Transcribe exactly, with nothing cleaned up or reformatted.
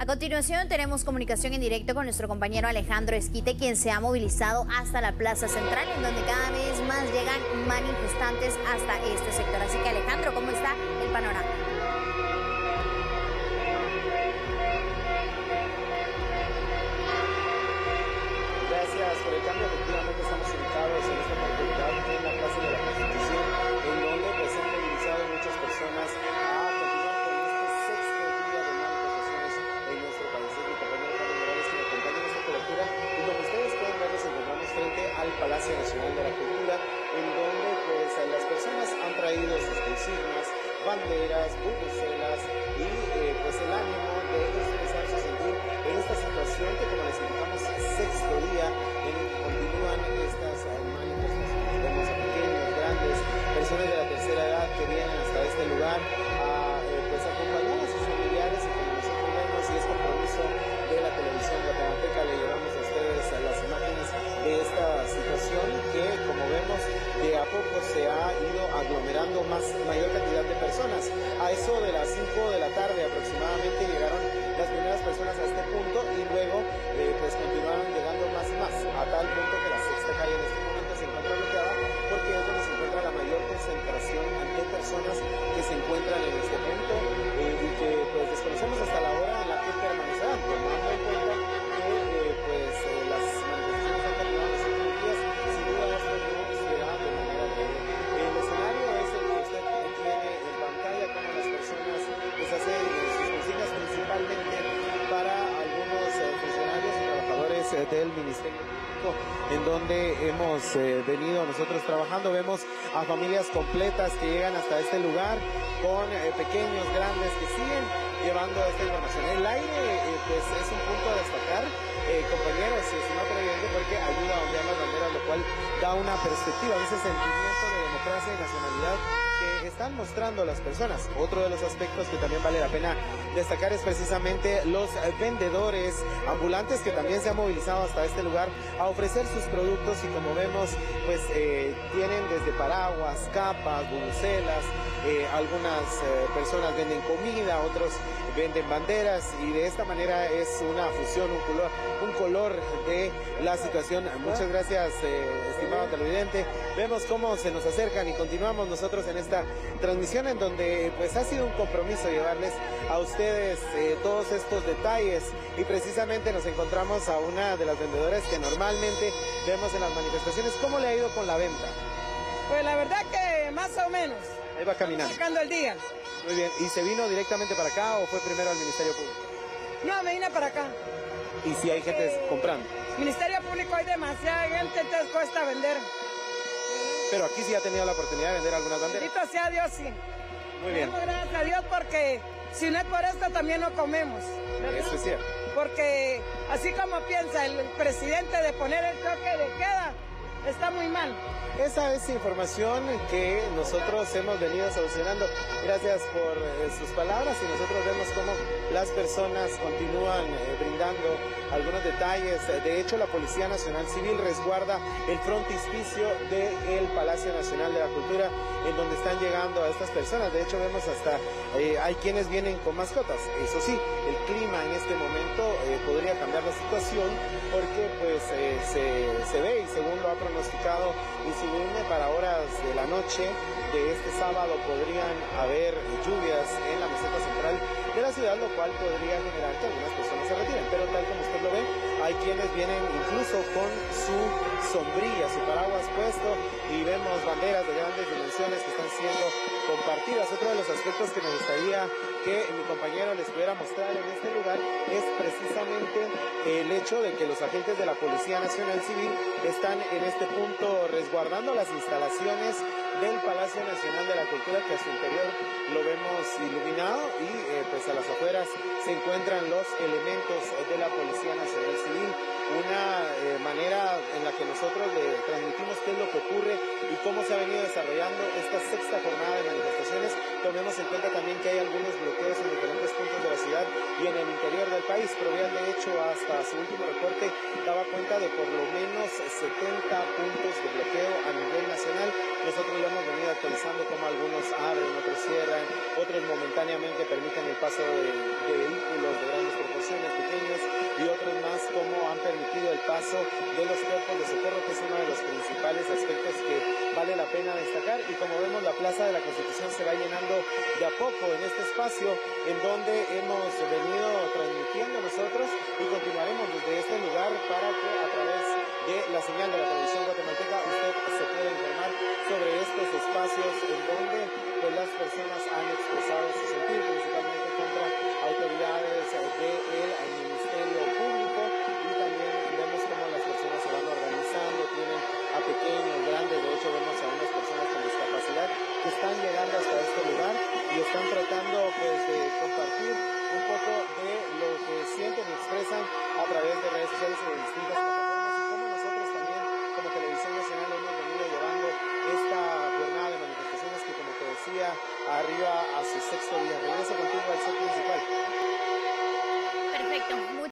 A continuación tenemos comunicación en directo con nuestro compañero Alejandro Esquite, quien se ha movilizado hasta la Plaza Central, en donde cada vez más llegan manifestantes hasta este sector. Así que Alejandro, ¿cómo está el panorama? Gracias por el cambio. Efectivamente estamos ubicados en esta oportunidad en la Plaza de la Constitución, en donde pues, se han movilizado muchas personas a continuar con este sexto día de manifestaciones en nuestro país. Es mi compañero Carlos Morales que me acompaña en esta cobertura, y como ustedes pueden ver, nos encontramos frente al Palacio Nacional de la Cultura, en donde pues las personas han traído sus consignas, banderas, bubucelas y eh, pues el ánimo de expresar su sentir en esta situación que, como les indicamos, sexto día en el que continúan estas manifestaciones. Vemos a pequeños, grandes, personas de la tercera edad que vienen hasta este lugar a eh, pues acompañar a sus familiares, y como nosotros vemos, y es compromiso de la televisión guatemalteca, le llevamos a ustedes a las imágenes de esta situación que, como vemos, de a poco se ha ido aglomerando más mayor cantidad de personas. A eso de las cinco de la tarde aproximadamente llegaron las primeras personas a este punto, y luego eh, pues continuaron llegando más y más, a tal punto que la sexta calle en este momento se encuentra bloqueada, porque es donde se encuentra la mayor concentración de personas que se encuentran en este punto eh, y que pues desconocemos hasta la hora en la que permanecerán, tomando en cuenta que eh, pues eh, las manifestaciones han terminado los últimos días. Sin duda esto no será de manera breve. El escenario es el que usted tiene en pantalla, como las personas pues hacen sus consignas, principalmente para algunos eh, funcionarios y trabajadores eh, del Ministerio Público, en donde hemos eh, venido nosotros trabajando. Vemos a familias completas que llegan hasta este lugar con eh, pequeños, grandes, que siguen llevando esta información. El aire eh, pues es un punto a destacar, eh, compañeros, estimado televidente, porque ayuda a ondear las banderas, lo cual da una perspectiva, ese sentimiento de democracia y nacionalidad que están mostrando las personas. Otro de los aspectos que también vale la pena destacar es precisamente los vendedores ambulantes, que también se han movilizado hasta este lugar a ofrecer sus productos, y como vemos pues eh, tienen desde paraguas, capas, bubucelas, eh, algunas eh, personas venden comida, otros venden banderas, y de esta manera es una fusión, un color, un color de la situación. Muchas gracias, eh, estimado televidente. Vemos cómo se nos acercan, y continuamos nosotros en esta transmisión, en donde pues ha sido un compromiso llevarles a ustedes eh, todos estos detalles, y precisamente nos encontramos a una de las vendedoras que normalmente vemos en las manifestaciones. ¿Cómo le ha ido con la venta? Pues la verdad que más o menos. Ahí va caminando. Sacando el día. Muy bien. ¿Y se vino directamente para acá o fue primero al Ministerio Público? No, me vine para acá. ¿Y si hay gente eh, comprando? Ministerio Público hay demasiada gente, entonces cuesta vender. Pero aquí sí ha tenido la oportunidad de vender algunas banderas. Bendito sea Dios, sí. Muy bien. Damos gracias a Dios, porque si no es por esto también no comemos, ¿verdad? Eso es cierto. Porque así como piensa el presidente de poner el toque de queda, está muy mal. Esa es información que nosotros hemos venido solucionando. Gracias por eh, sus palabras, y nosotros vemos cómo las personas continúan eh, brindando algunos detalles. De hecho, la Policía Nacional Civil resguarda el frontispicio del Palacio Nacional de la Cultura, en donde están llegando a estas personas. De hecho, vemos hasta eh, hay quienes vienen con mascotas. Eso sí, el clima en este momento eh, podría cambiar la situación, porque pues eh, se, se ve, y según lo ha pronosticado Insubume, para horas de la noche de este sábado podrían haber lluvias en la meseta central de la ciudad, lo cual podría generar que algunas personas se retiren. Pero tal como usted lo ve, hay quienes vienen incluso con su sombrilla, su paraguas puesto, y vemos banderas de grandes dimensiones que están siendo compartidas. Otro de los aspectos que me gustaría que mi compañero les pudiera mostrar en este lugar es precisamente el hecho de que los agentes de la Policía Nacional Civil están en este punto resguardando las instalaciones del Palacio Nacional de la Cultura, que a su interior lo vemos iluminado, y eh, pues a las afueras se encuentran los elementos de la Policía Nacional Civil. Una eh, manera en la que nosotros le transmitimos qué es lo que ocurre y cómo se ha venido desarrollando esta sexta jornada de manifestaciones. Tomemos en cuenta también que hay algunos bloqueos en diferentes puntos de la ciudad y en el interior del país. Provial, de hecho, hasta su último reporte daba cuenta de por lo menos setenta puntos de bloqueo a nivel nacional. Nosotros lo hemos venido actualizando, como algunos abren, otros cierran, otros momentáneamente permiten el paso de, de vehículos de grandes proporciones, pequeños, y otros más como han permitido el paso de los cuerpos de socorro, que es uno de los principales aspectos que vale la pena destacar. Y como vemos, la Plaza de la Constitución se va llenando de a poco en este espacio en donde hemos venido transmitiendo nosotros, y continuaremos desde este lugar para que a través de la señal de la televisión guatemalteca usted se pueda informar sobre estos espacios en donde pues, las personas han expresado su sentir, principalmente contra autoridades del Ministerio Público, y también vemos cómo las personas se van organizando, tienen a pequeños, grandes, de hecho vemos a unas personas con discapacidad que están llegando hasta este lugar y están tratando pues de compartir un poco de lo que sienten y expresan a través de redes sociales y de distintas plataformas, y como nosotros también como Televisión Nacional hemos venido llevando esta jornada de manifestaciones que, como te decía, arriba a su sexto día. Regreso contigo al set principal. Perfecto.